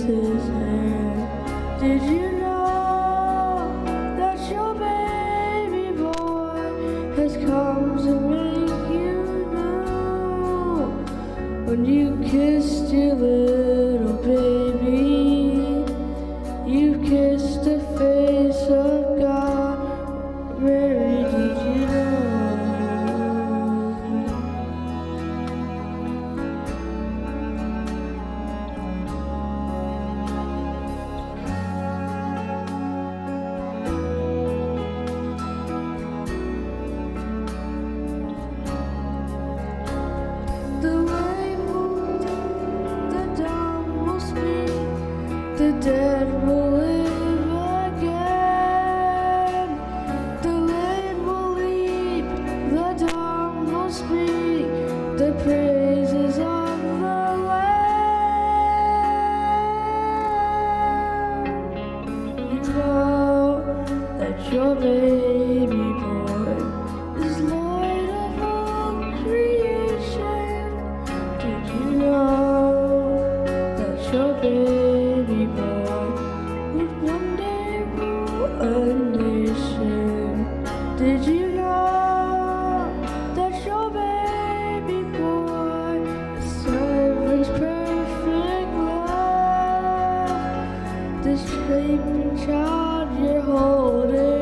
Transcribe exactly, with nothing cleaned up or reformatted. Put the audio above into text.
his hand. Did you know that your baby boy has come to make you new? When you kissed your little baby, you kissed the face of God. Mary, did you know? The lame will talk, the dumb will speak, the dead will live again. The lame will leap, the dumb will speak, the praises of the Lamb. You know that your baby boy is Lord of all creation. Did you know that your baby boy would one day rule a nation? Did you know that your baby boy is heaven's perfect love? This sleeping child you're holding